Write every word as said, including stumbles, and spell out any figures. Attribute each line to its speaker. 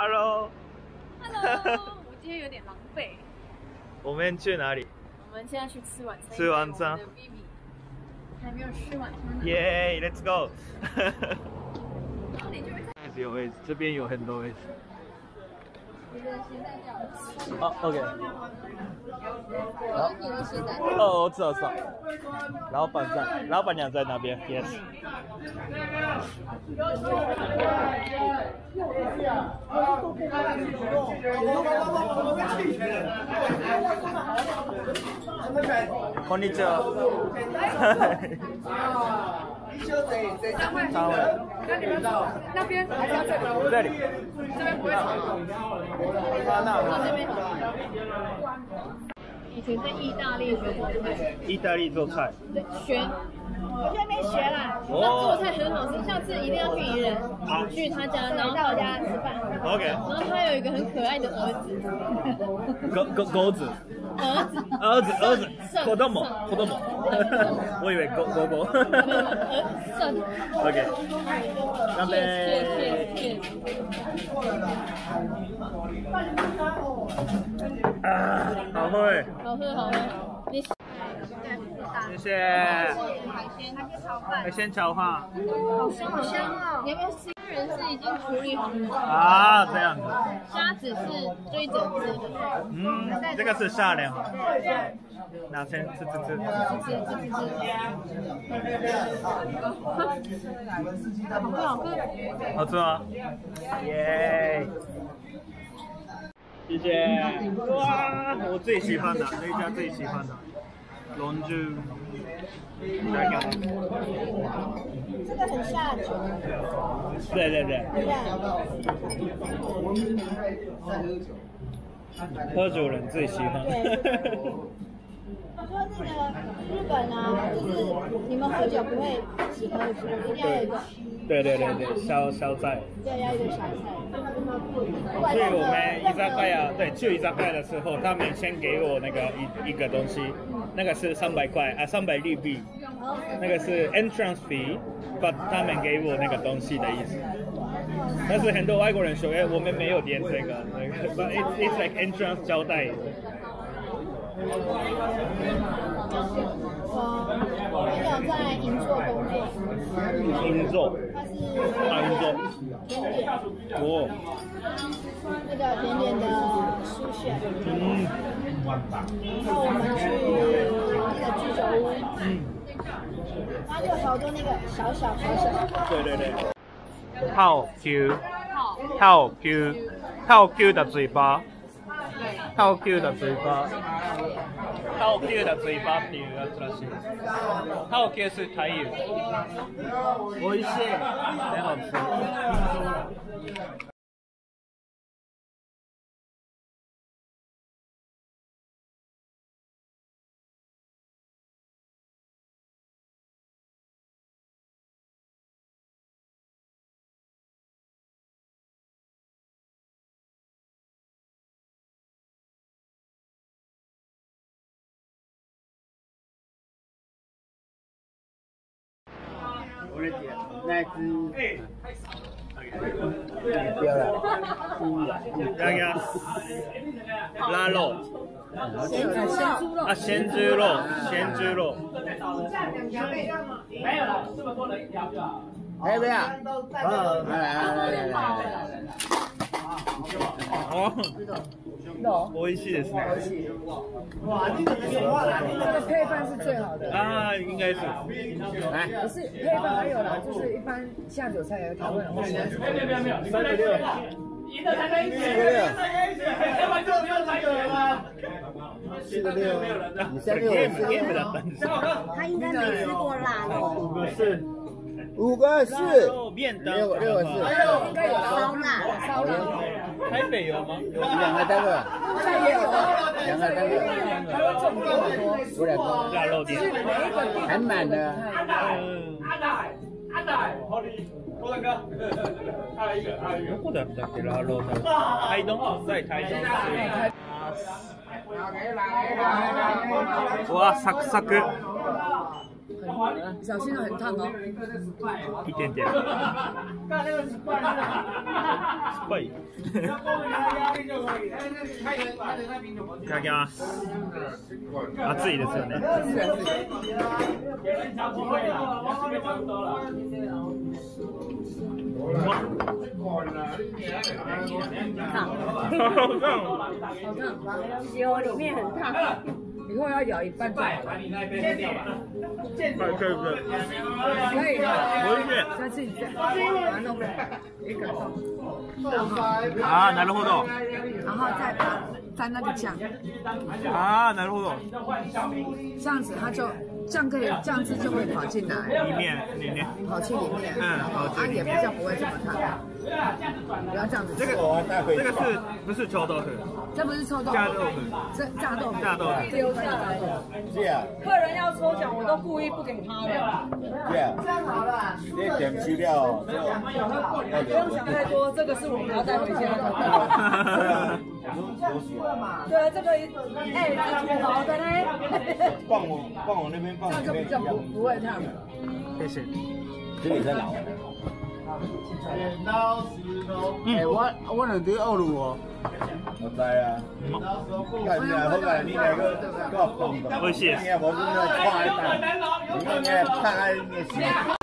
Speaker 1: Hello。
Speaker 2: Hello，我今天有点狼狈。
Speaker 1: 我们去哪里？
Speaker 2: 我们现在去吃晚餐。
Speaker 1: 吃晚餐。
Speaker 2: Vivi 还没有吃晚餐。
Speaker 1: 耶 ，Let's go。有位置，这边有很多位置。哦 ，OK。好。哦，我知道，知道。老板在，老板娘在那边 ，Yes。こんにちは。三位。
Speaker 2: 那你们走那边还是要这里？
Speaker 1: 这里。
Speaker 2: 这边不会吵吗？
Speaker 1: 那
Speaker 2: 这边好。以前在意大利学做菜。
Speaker 1: 意大利做菜。
Speaker 2: 对，学。我在那边学啦。哦。做菜很好吃，下次一定要去宜人，去他家，然后到我家吃饭。
Speaker 1: OK。
Speaker 2: 然后他有一个很可爱的儿子。
Speaker 1: 狗狗狗子。
Speaker 2: 儿子。
Speaker 1: 儿子儿子。子供子供。我以为狗狗狗。
Speaker 2: 孙。
Speaker 1: OK。干杯。
Speaker 2: 谢谢谢谢。
Speaker 1: 啊，好喝。
Speaker 2: 好喝好喝。你。
Speaker 1: 谢谢。
Speaker 2: 海鲜，海鲜炒饭。
Speaker 1: 海鲜炒饭。
Speaker 2: 好香好香哦！你要不要吃？人是已经处理好了。
Speaker 1: 啊，这样子。
Speaker 2: 虾子是追整只的。
Speaker 1: 嗯，这个是下凉。拿先吃吃吃。
Speaker 2: 吃吃吃吃吃。好喝好喝。
Speaker 1: 好吃吗？耶！谢谢。哇，我最喜欢的那一家最喜欢的。龙珠，来看。
Speaker 3: 这个很下酒。
Speaker 1: 对对对。喝酒人最喜欢。
Speaker 3: 他说那个日本啊，就是你们喝酒不会只喝酒，一定要有一个虚。对
Speaker 1: 对对对，小小菜。
Speaker 3: 对，要有一个小菜。
Speaker 1: 所以我们伊扎盖亚，对，去伊扎盖亚的时候，他们先给我那个一一个东西，那个是三百块啊，三百日币，那个是 entrance fee，but 他们给我那个东西的意思。但是很多外国人说，哎，我们没有点这个，那个 ，but it's it's like entrance 交代。
Speaker 3: 我朋友在银座工作。
Speaker 1: 银座。
Speaker 3: 他是
Speaker 1: 啊，银座。
Speaker 3: 甜点。
Speaker 1: 哦。
Speaker 3: 那个甜点的书选。
Speaker 1: 嗯。
Speaker 3: 然后我们去那个居酒屋。嗯。然后就有好多那个小小小小。
Speaker 1: 对对对。好 Q， 好 Q， 好 Q 的嘴巴，好 Q 的嘴巴，好 Q 的嘴巴っていうやつらしい。好 Q 是台语。美味しい，很好吃。
Speaker 4: 那只，不要了，
Speaker 1: 大家拉肉，
Speaker 3: 咸猪肉
Speaker 1: 啊，咸猪肉，咸猪肉。
Speaker 4: 没有了，这么多人要不要？要不要？来来来来来。
Speaker 1: 哦，美味しいですね。
Speaker 5: 哇，你怎么说话啦？这个配饭是最好的
Speaker 1: 啊，应该是。
Speaker 4: 来，
Speaker 5: 不是配饭还有啦，就是一般下酒菜有调味的话，没有没有没有，
Speaker 1: 三十六。
Speaker 4: 赢的才能一起，赢才一起，要不然就没有才有人吗？ 四个六，你三六，
Speaker 1: game だったんですよ。
Speaker 3: 他应该没吃过辣肉。
Speaker 1: 五个是。
Speaker 4: 五个是。
Speaker 1: 面当。
Speaker 4: 六六个是。
Speaker 5: 应该有
Speaker 3: 烧腊。
Speaker 5: 烧腊。
Speaker 1: 台北有吗？
Speaker 4: 两个单个。
Speaker 5: 这也有。
Speaker 4: 两个单个。
Speaker 5: 台湾这种店很多。
Speaker 4: 有两个。
Speaker 1: 腊肉店。
Speaker 4: 很满的。
Speaker 1: 嗯。
Speaker 4: 阿奶，阿奶，好厉害，郭大哥，还有一个，还有一个。
Speaker 1: どこだったっけ腊肉店？台東在台東。哇，サクサク。
Speaker 5: 很小心了，很烫哦。
Speaker 1: 一点点。会。いただきます。熱いですよね。うまっ。
Speaker 2: 烫，
Speaker 1: 好烫。
Speaker 2: 好烫，有里面很烫。
Speaker 5: 以后要咬一半就好了。
Speaker 1: 可以不可以？
Speaker 5: 可以的。
Speaker 1: 我也是。
Speaker 5: 下次你再把它弄一个洞。
Speaker 1: 啊，なるほど。
Speaker 5: 然后再把沾那个酱。
Speaker 1: 啊，なるほど。
Speaker 5: 这样子它就酱可以酱汁就会跑进来。
Speaker 1: 里面里面。
Speaker 5: 跑去里面。
Speaker 1: 嗯，
Speaker 5: 好，它也比较不会这么烫。不要这样子。
Speaker 1: 这个这个是不是臭豆腐？
Speaker 5: 这不是臭豆腐。
Speaker 1: 炸豆腐。
Speaker 5: 这炸豆腐。
Speaker 1: 炸豆腐。
Speaker 5: 丢下来。
Speaker 4: 是啊。
Speaker 5: 客人要抽奖，我都故意不给他的。
Speaker 4: 是啊。这样好了。你点资料。
Speaker 5: 不用想太多，这个是我们要带回家的。对啊，这个哎，这土豪的嘞。
Speaker 4: 放我放我那边放。
Speaker 5: 这样就比较不不会烫。
Speaker 1: 谢谢。
Speaker 4: 这里在哪？
Speaker 5: 哎，我我两对奥鲁哦。
Speaker 4: 我知啊。看起来后来你那个够棒的。
Speaker 1: 我谢。
Speaker 4: 你也无那快打，你那个拍那些。